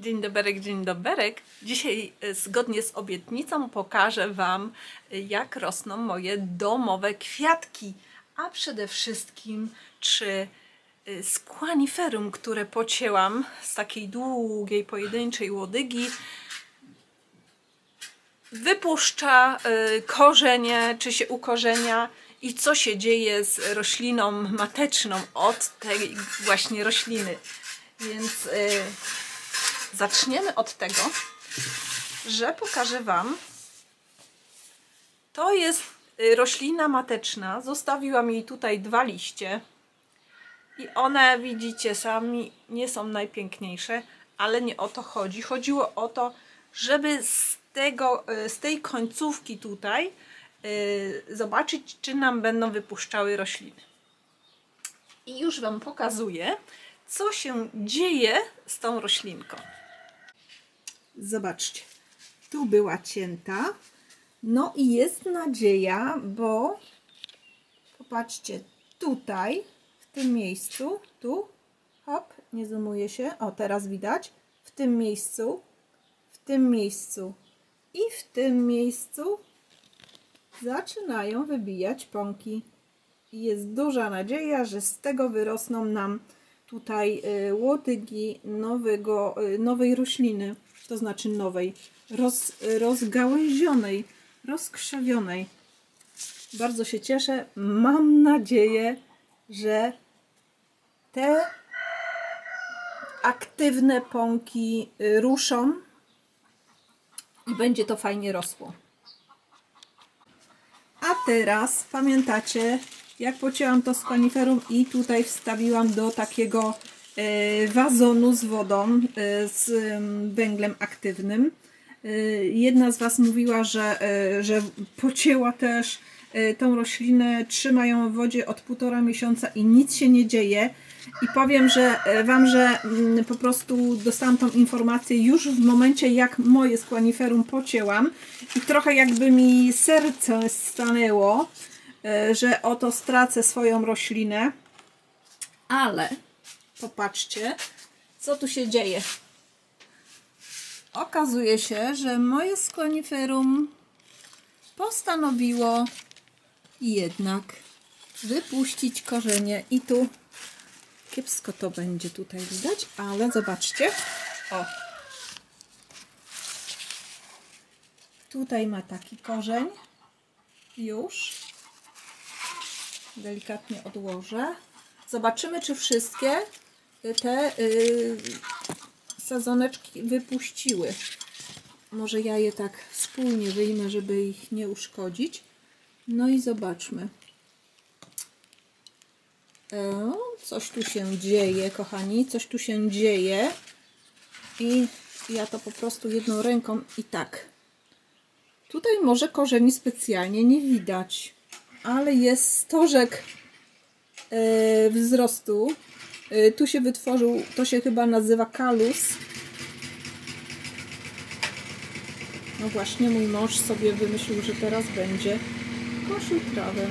Dzień doberek. Dzisiaj zgodnie z obietnicą pokażę Wam, jak rosną moje domowe kwiatki, a przede wszystkim czy squaniferum, które pocięłam z takiej długiej, pojedynczej łodygi, wypuszcza korzenie, czy się ukorzenia i co się dzieje z rośliną mateczną od tej właśnie rośliny. Więc zaczniemy od tego, że pokażę Wam. To jest roślina mateczna. Zostawiłam jej tutaj 2 liście. I one, widzicie sami, nie są najpiękniejsze, ale nie o to chodzi. Chodziło o to, żeby z tej końcówki tutaj zobaczyć, czy nam będą wypuszczały rośliny. I już Wam pokazuję, co się dzieje z tą roślinką. Zobaczcie, tu była cięta, no i jest nadzieja, bo popatrzcie, tutaj, w tym miejscu, tu, hop, nie zoomuje się, o teraz widać, w tym miejscu i w tym miejscu zaczynają wybijać pąki. I jest duża nadzieja, że z tego wyrosną nam tutaj łodygi nowej rośliny, to znaczy nowej, rozgałęzionej, rozkrzewionej. Bardzo się cieszę. Mam nadzieję, że te aktywne pąki ruszą i będzie to fajnie rosło. A teraz pamiętacie, jak pocięłam to squaniferum i tutaj wstawiłam do takiego wazonu z wodą, z węglem aktywnym. Jedna z Was mówiła, że pocięła też tą roślinę, trzyma ją w wodzie od 1,5 miesiąca i nic się nie dzieje. I powiem Wam, że po prostu dostałam tą informację już w momencie, jak moje squaniferum pocięłam i trochę jakby mi serce stanęło, że oto stracę swoją roślinę. Ale popatrzcie, co tu się dzieje. Okazuje się, że moje squaniferum postanowiło jednak wypuścić korzenie i tu kiepsko to będzie tutaj widać, ale zobaczcie, o, tutaj ma taki korzeń, już delikatnie odłożę. Zobaczymy, czy wszystkie te sadzoneczki wypuściły. Może ja je tak wspólnie wyjmę, żeby ich nie uszkodzić. No i zobaczmy. Coś tu się dzieje, kochani, coś tu się dzieje. I ja to po prostu jedną ręką i tak. Tutaj może korzeni specjalnie nie widać, ale jest stożek wzrostu. Tu się wytworzył, to się chyba nazywa kalus. No właśnie, mój mąż sobie wymyślił, że teraz będzie kosił trawę.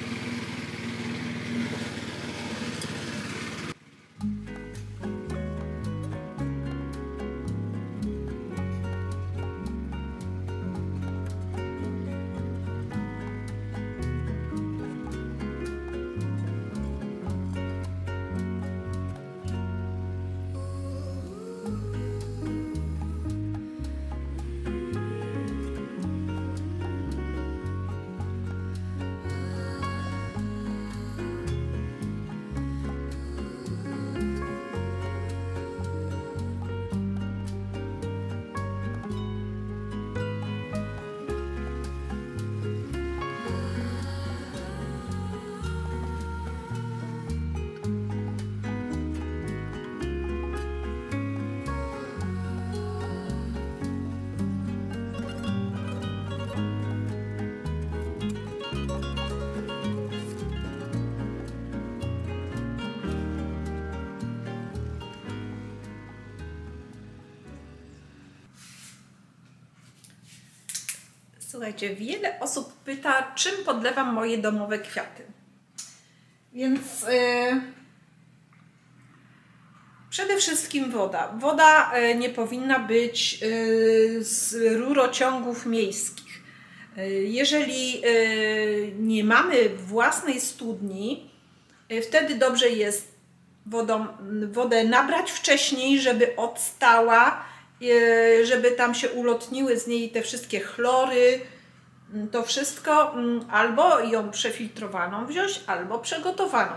Słuchajcie, wiele osób pyta, czym podlewam moje domowe kwiaty. Więc Przede wszystkim woda. Woda nie powinna być z rurociągów miejskich. Jeżeli nie mamy własnej studni, wtedy dobrze jest wodę nabrać wcześniej, żeby odstała, żeby tam się ulotniły z niej te wszystkie chlory, to wszystko, albo ją przefiltrowaną wziąć, albo przygotowaną.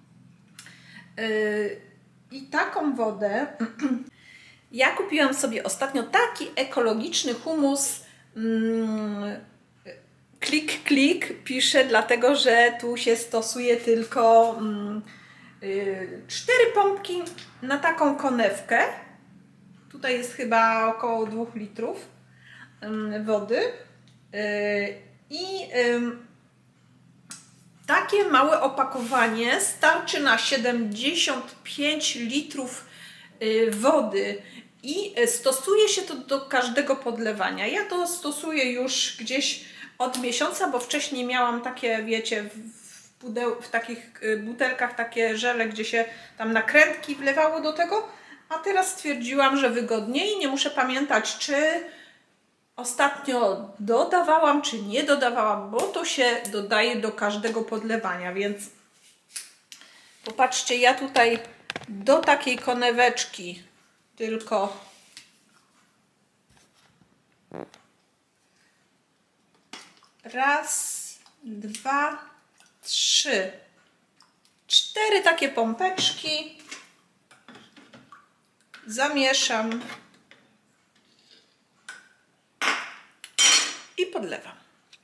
I taką wodę ja kupiłam sobie ostatnio taki ekologiczny humus. Klik, klik pisze, dlatego że tu się stosuje tylko 4 pompki na taką konewkę. Tutaj jest chyba około 2 litrów wody. I takie małe opakowanie starczy na 75 litrów wody i stosuje się to do każdego podlewania. Ja to stosuję już gdzieś od miesiąca, bo wcześniej miałam takie, wiecie, w takich butelkach takie żele, gdzie się tam nakrętki wlewało do tego, a teraz stwierdziłam, że wygodniej, nie muszę pamiętać, czy ostatnio dodawałam, czy nie dodawałam, bo to się dodaje do każdego podlewania, więc popatrzcie, ja tutaj do takiej koneweczki tylko raz, 2, 3, 4 takie pompeczki zamieszam i podlewam.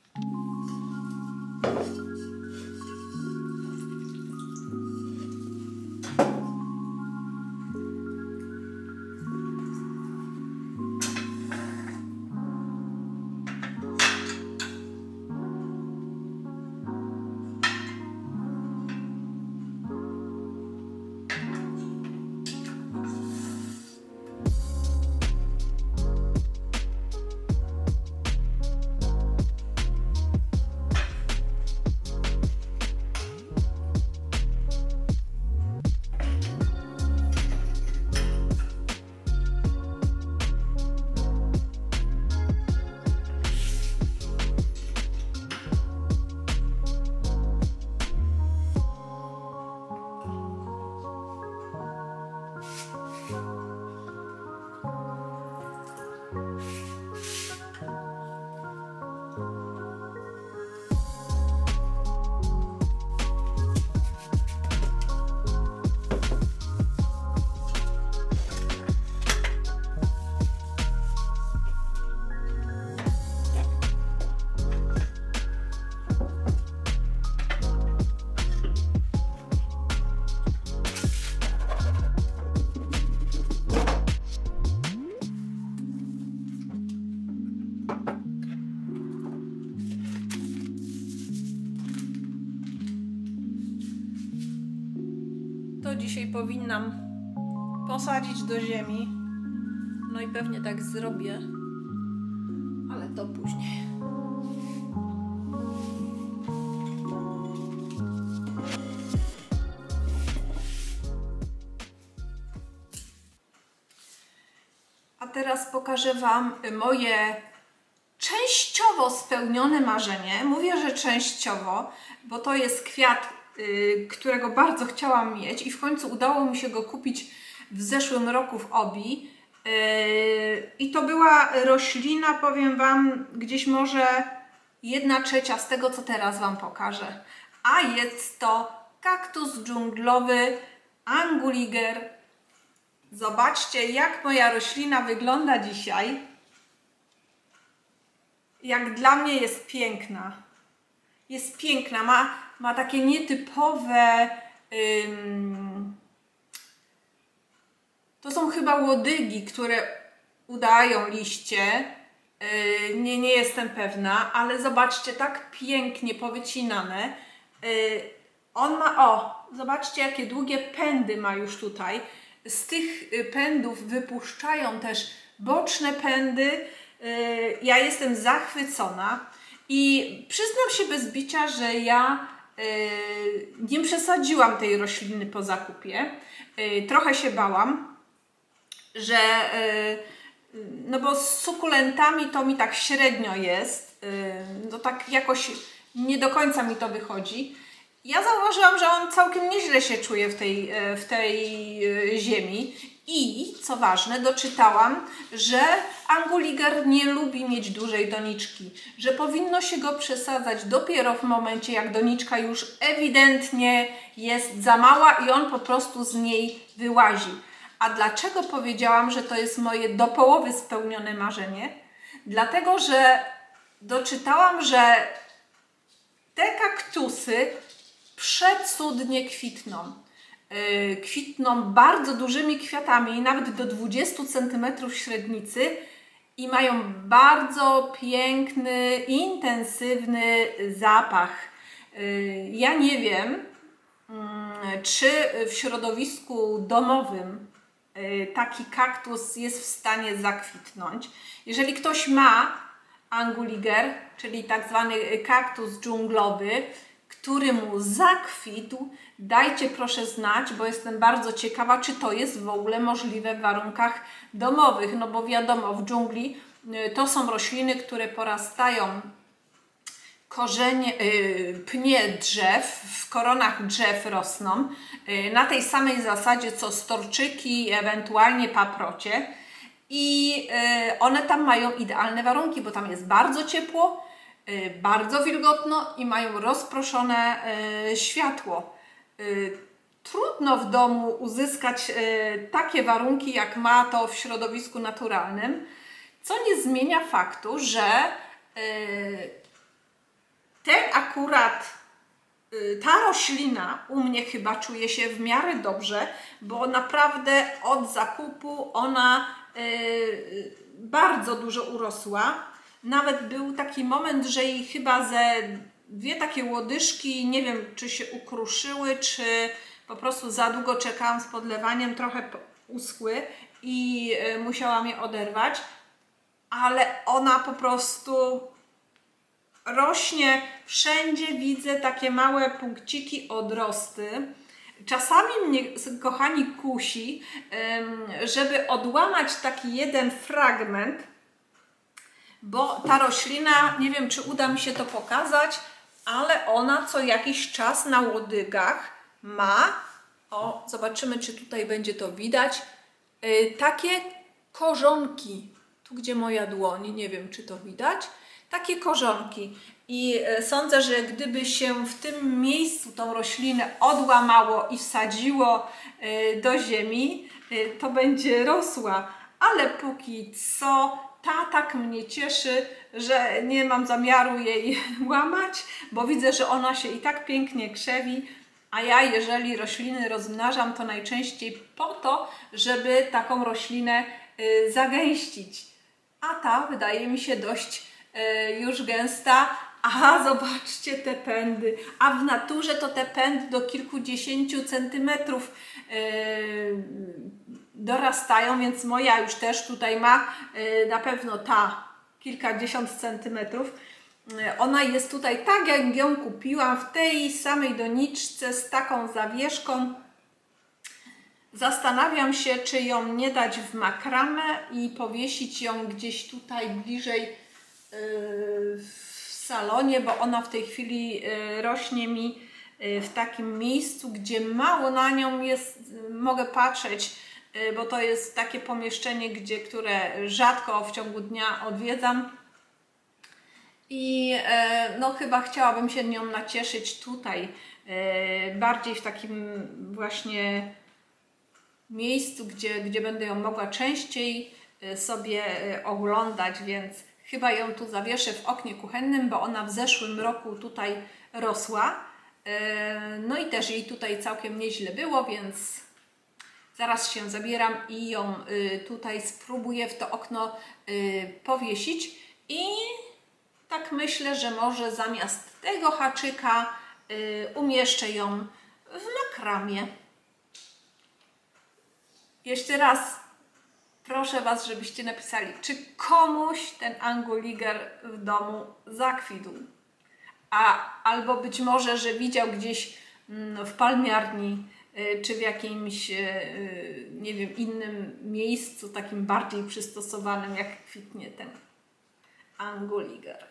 To dzisiaj powinnam posadzić do ziemi. No i pewnie tak zrobię, ale to później. A teraz pokażę Wam moje częściowo spełnione marzenie. Mówię, że częściowo, bo to jest kwiat, którego bardzo chciałam mieć i w końcu udało mi się go kupić w zeszłym roku w Obi. I to była roślina, powiem Wam, gdzieś może 1/3 z tego, co teraz Wam pokażę. A jest to kaktus dżunglowy Anguliger. Zobaczcie, jak moja roślina wygląda dzisiaj. Jak dla mnie jest piękna. Jest piękna, ma takie nietypowe... to są chyba łodygi, które udają liście. Nie jestem pewna, ale zobaczcie, tak pięknie powycinane. On ma, zobaczcie, jakie długie pędy ma już tutaj. Z tych pędów wypuszczają też boczne pędy. Ja jestem zachwycona i przyznam się bez bicia, że ja nie przesadziłam tej rośliny po zakupie. trochę się bałam, że no bo z sukulentami to mi tak średnio jest, no tak jakoś nie do końca mi to wychodzi. Ja zauważyłam, że on całkiem nieźle się czuje w tej ziemi i co ważne, doczytałam, że Anguliger nie lubi mieć dużej doniczki, że powinno się go przesadzać dopiero w momencie, jak doniczka już ewidentnie jest za mała i on po prostu z niej wyłazi. A dlaczego powiedziałam, że to jest moje do połowy spełnione marzenie? Dlatego, że doczytałam, że te kaktusy przecudnie kwitną. Kwitną bardzo dużymi kwiatami, nawet do 20 cm średnicy i mają bardzo piękny, intensywny zapach. Ja nie wiem, czy w środowisku domowym taki kaktus jest w stanie zakwitnąć. Jeżeli ktoś ma Anguliger, czyli tak zwany kaktus dżunglowy, który mu zakwitł, dajcie proszę znać, bo jestem bardzo ciekawa, czy to jest w ogóle możliwe w warunkach domowych. No bo wiadomo, w dżungli to są rośliny, które porastają pnie drzew, w koronach drzew rosną na tej samej zasadzie co storczyki, ewentualnie paprocie i one tam mają idealne warunki, bo tam jest bardzo ciepło, bardzo wilgotno i mają rozproszone światło. Trudno w domu uzyskać takie warunki, jak ma to w środowisku naturalnym, co nie zmienia faktu, że ta roślina u mnie chyba czuje się w miarę dobrze, bo naprawdę od zakupu ona bardzo dużo urosła. Nawet był taki moment, że jej chyba ze dwie takie łodyżki, nie wiem czy się ukruszyły, czy po prostu za długo czekałam z podlewaniem, trochę uschły i musiałam je oderwać, ale ona po prostu rośnie wszędzie, widzę takie małe punkciki, odrosty. Czasami mnie, kochani, kusi, żeby odłamać taki jeden fragment, bo ta roślina, nie wiem czy uda mi się to pokazać, ale ona co jakiś czas na łodygach ma, o zobaczymy czy tutaj będzie to widać, takie korzonki, tu gdzie moja dłoń, nie wiem czy to widać, takie korzonki i sądzę, że gdyby się w tym miejscu tą roślinę odłamało i wsadziło do ziemi, to będzie rosła, ale póki co ta tak mnie cieszy, że nie mam zamiaru jej łamać, bo widzę, że ona się i tak pięknie krzewi, a ja jeżeli rośliny rozmnażam, to najczęściej po to, żeby taką roślinę zagęścić. A ta wydaje mi się dość już gęsta. Aha, zobaczcie te pędy. A w naturze to te pędy do kilkudziesięciu centymetrów dorastają, więc moja już też tutaj ma na pewno ta kilkadziesiąt centymetrów. Ona jest tutaj tak jak ją kupiłam, w tej samej doniczce z taką zawieszką. Zastanawiam się, czy ją nie dać w makramę i powiesić ją gdzieś tutaj bliżej w salonie, bo ona w tej chwili rośnie mi w takim miejscu, gdzie mało na nią jest, mogę patrzeć, bo to jest takie pomieszczenie, które rzadko w ciągu dnia odwiedzam i no chyba chciałabym się nią nacieszyć tutaj, bardziej w takim właśnie miejscu, gdzie będę ją mogła częściej sobie oglądać, więc chyba ją tu zawieszę w oknie kuchennym, bo ona w zeszłym roku tutaj rosła. No i też jej tutaj całkiem nieźle było, więc zaraz się zabieram i ją tutaj spróbuję w to okno powiesić. I tak myślę, że może zamiast tego haczyka umieszczę ją w makramie. Jeszcze raz proszę Was, żebyście napisali, czy komuś ten Anguliger w domu zakwitł. Albo być może, że widział gdzieś w palmiarni czy w jakimś, nie wiem, innym miejscu, takim bardziej przystosowanym, jak kwitnie ten Angoliger.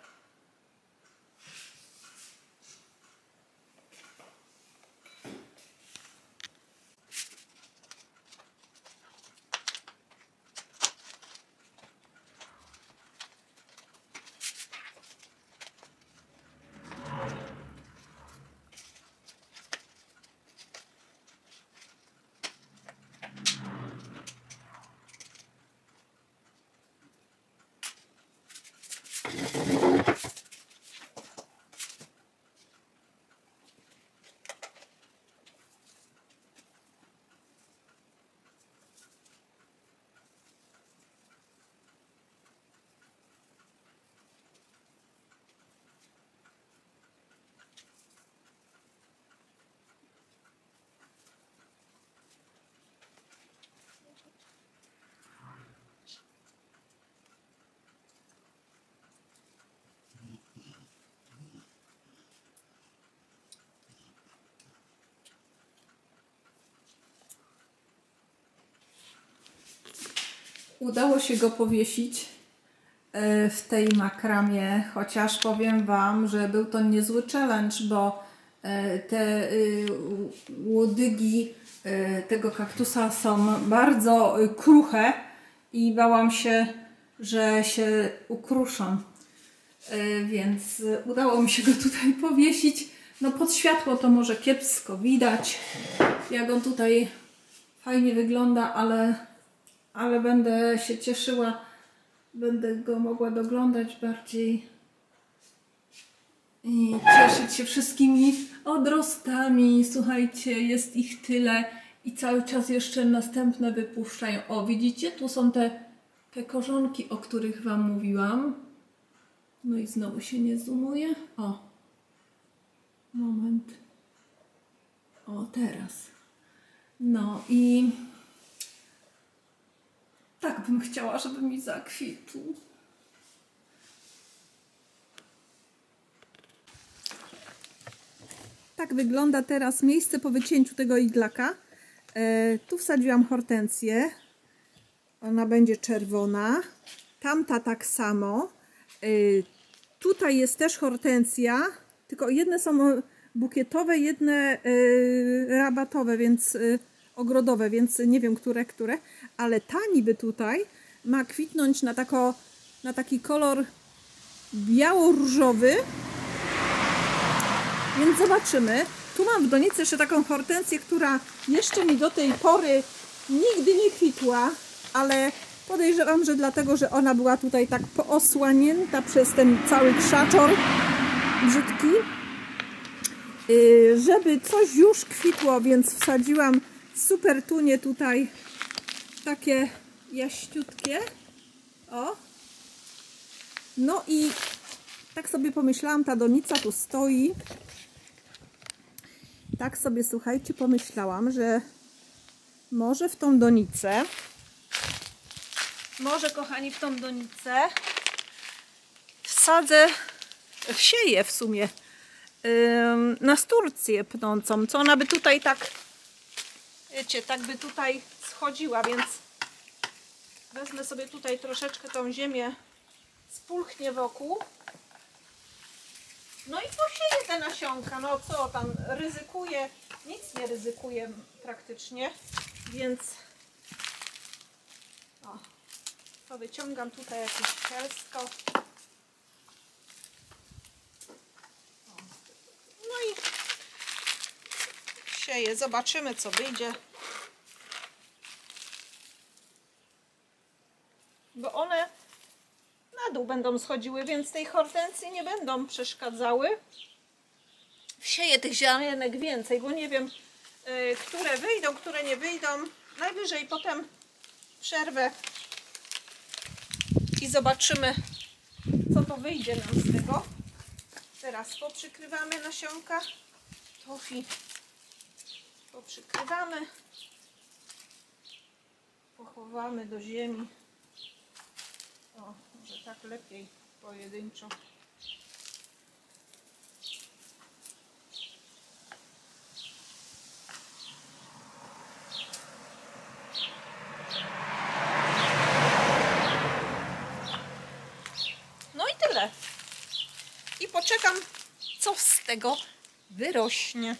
Udało się go powiesić w tej makramie, chociaż powiem Wam, że był to niezły challenge, bo te łodygi tego kaktusa są bardzo kruche i bałam się, że się ukruszą. Więc udało mi się go tutaj powiesić. No pod światło to może kiepsko widać, jak on tutaj fajnie wygląda, ale będę się cieszyła, będę go mogła doglądać bardziej i cieszyć się wszystkimi odrostami. Słuchajcie, jest ich tyle i cały czas jeszcze następne wypuszczają. O, widzicie? Tu są te korzonki, o których Wam mówiłam. No i znowu się nie zoomuje. O, moment. O, teraz. No i tak bym chciała, żeby mi zakwitł. Tak wygląda teraz miejsce po wycięciu tego iglaka. Tu wsadziłam hortensję. Ona będzie czerwona. Tamta tak samo. Tutaj jest też hortensja, tylko jedne są bukietowe, jedne rabatowe, więc ogrodowe, więc nie wiem, które, ale ta niby tutaj ma kwitnąć na taki kolor biało-różowy, więc zobaczymy. Tu mam w donicy jeszcze taką hortensję, która jeszcze mi do tej pory nigdy nie kwitła, ale podejrzewam, że dlatego, że ona była tutaj tak poosłanięta przez ten cały krzaczor brzydki, żeby coś już kwitło, więc wsadziłam super tunie tutaj takie jaśniutkie. O. No i tak sobie pomyślałam, ta donica tu stoi. Tak sobie, słuchajcie, pomyślałam, że może w tą donicę, kochani, w tą donicę wsieję w sumie nasturcję pnącą, co ona by tutaj tak, wiecie, tak by tutaj schodziła, więc wezmę sobie tutaj troszeczkę tą ziemię, spulchnię wokół. No i posieję te nasionka, no co tam, ryzykuję, nic nie ryzykuję praktycznie, więc o, to wyciągam tutaj jakieś cielsko. No i sieję, zobaczymy, co wyjdzie. Bo one na dół będą schodziły, więc tej hortensji nie będą przeszkadzały. Wsieję tych ziarenek więcej, bo nie wiem, które wyjdą, które nie wyjdą. Najwyżej potem przerwę i zobaczymy, co to wyjdzie nam z tego. Teraz poprzykrywamy nasionka. Tofi poprzykrywamy. Pochowamy do ziemi. O, może tak lepiej pojedynczo. poczekam, co z tego wyrośnie.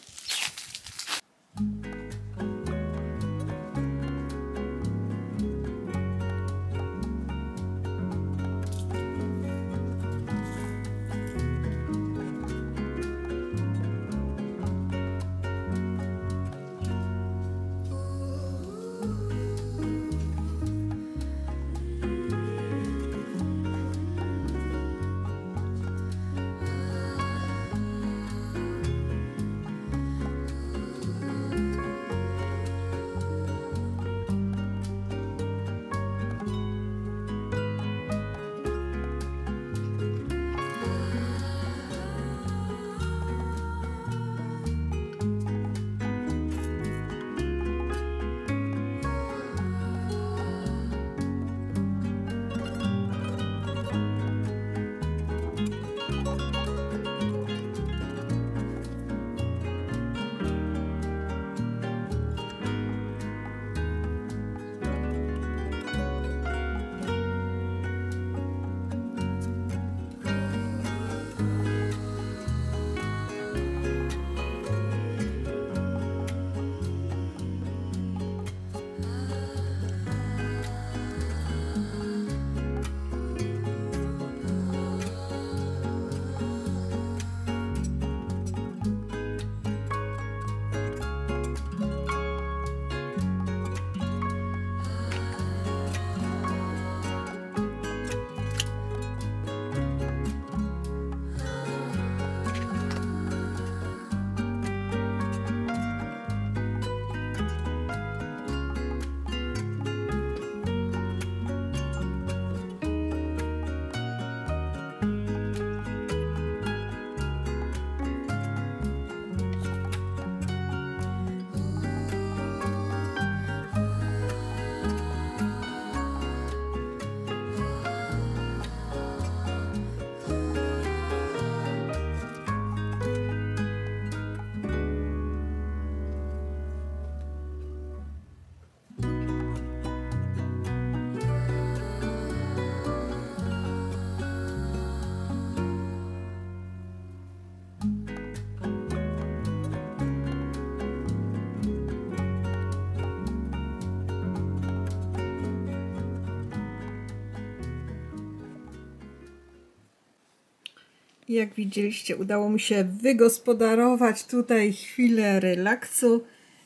Jak widzieliście, udało mi się wygospodarować tutaj chwilę relaksu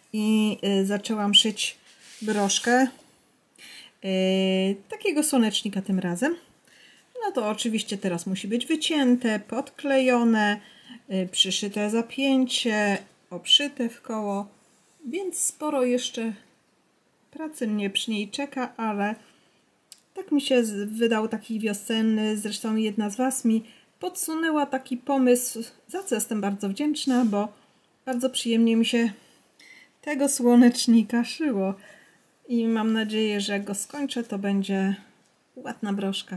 i zaczęłam szyć broszkę takiego słonecznika tym razem. No to oczywiście teraz musi być wycięte, podklejone, przyszyte zapięcie, obszyte w koło, więc sporo jeszcze pracy mnie przy niej czeka, ale tak mi się wydał taki wiosenny. Zresztą jedna z Was mi podsunęła taki pomysł, za co jestem bardzo wdzięczna, bo bardzo przyjemnie mi się tego słonecznika szyło i mam nadzieję, że jak go skończę, to będzie ładna broszka.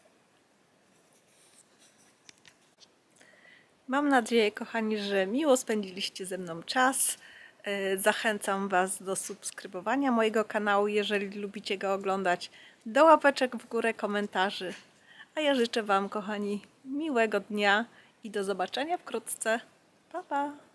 Mam nadzieję, kochani, że miło spędziliście ze mną czas. Zachęcam Was do subskrybowania mojego kanału, jeżeli lubicie go oglądać, do łapeczek w górę, komentarzy. A ja życzę Wam, kochani, miłego dnia i do zobaczenia wkrótce. Pa, pa!